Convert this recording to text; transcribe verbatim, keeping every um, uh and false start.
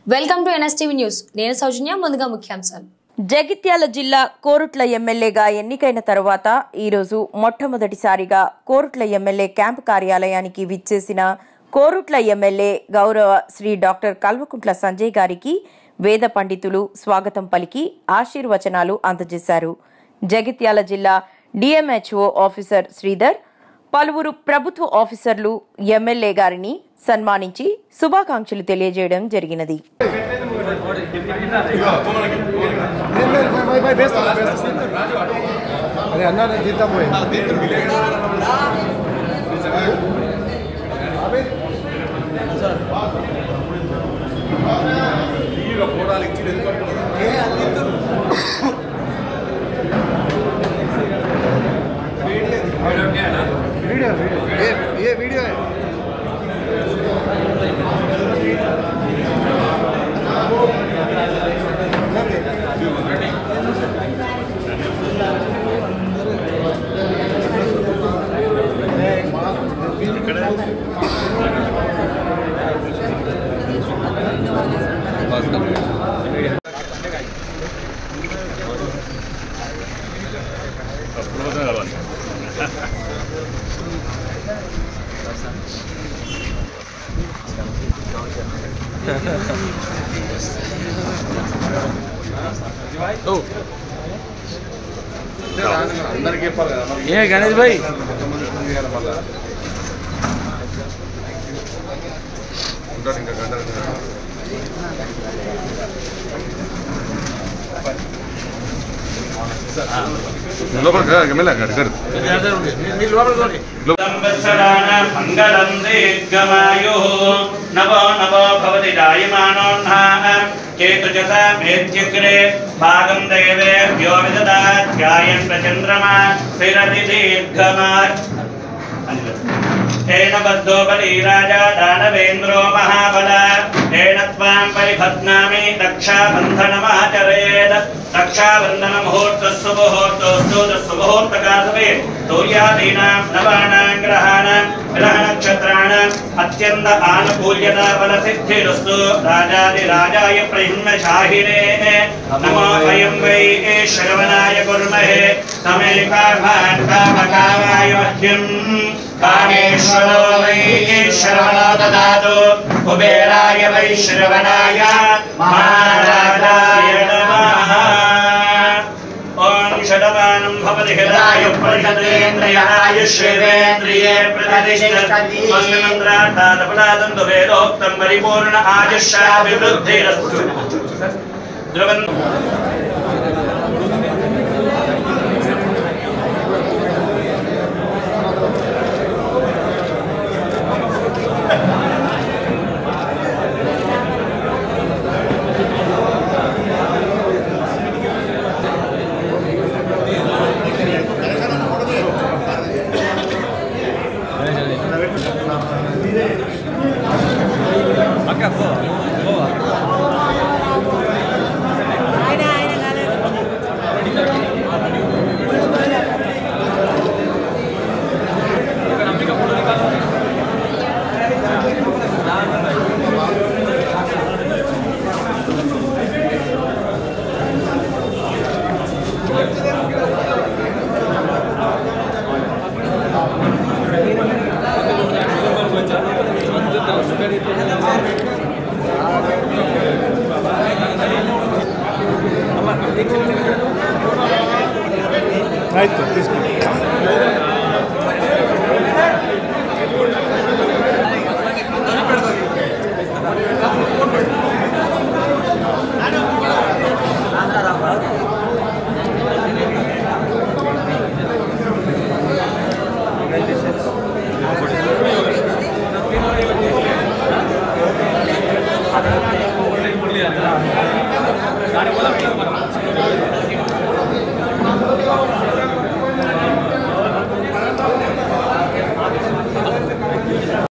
Welcome to NSTV news. నేను సౌజన్య. ముందుగా ముఖ్యాంశాలు. జగిత్యాల జిల్లా కోరుట్ల ఎమ్మెల్యేగా ఎన్నికైన తరువాత ఈరోజు మొట్టమొదటిసారిగా కోరుట్ల ఎమ్మెల్యే క్యాంపు కార్యాలయానికి విచ్చేసిన కోరుట్ల ఎమ్మెల్యే గౌరవ శ్రీ డాక్టర్ కల్వకుంట్ల సంజయ్ గారికి వేద పండితులు స్వాగతం పలికి ఆశీర్వచనాలు అందజేశారు. జగిత్యాల జిల్లా డిఎంహెచ్ఓ ఆఫీసర్ శ్రీధర్, పలువురు ప్రభుత్వ ఆఫీసర్లు ఎమ్మెల్యే గారిని సన్మానించి శుభాకాంక్షలు తెలియజేయడం జరిగినది. ये वीडियो है. ఏ గణేష్ భాయ్ ఇంకా గంటలు మంగళం దీర్ఘమాయు నవో నవో భవతి జాయమానోన్హాః కేతుజత మేత్యగ్రే భాగం దేవేభ్యో విదదాత్ ధ్యాయన్ ప్రచంద్రమా స్థిరతి దీర్ఘమా तेन बद्धो बली राजा दानवेन्द्रो महाबल तेन त्वां परिभद्नामि रक्षाबन्धनमाचरेत् रक्षाबन्धन मुहूर्तस्सु मुहूर्तोऽस्तु तस्सु मुहूर्तकासवे सूर्यादीनां नवानां ग्रहाणां ग्रहनक्षत्राणां अत्यन्त आनुकूल्यता फलसिद्धिरस्तु राजाधिराजाय प्रहिन्नशाहिने नमो अयं वै श्रवणाय कुर्महे तमेकाभान् कामकामाय मह्यम् कामेश्वरो वै श्रवणो ददातु कुबेराय वै श्रवणाय महाराजाय नमः। ओं शतमानं भवति हृदाय परिषदेन्द्रियाय श्रीवेन्द्रिये प्रतिष्ठति स्वस्ति मन्त्रार्थात् फलादन्तु वेदोक्तं परिपूर्ण आयुष्याभिवृद्धिरस्तु। ध्रुवन् Right,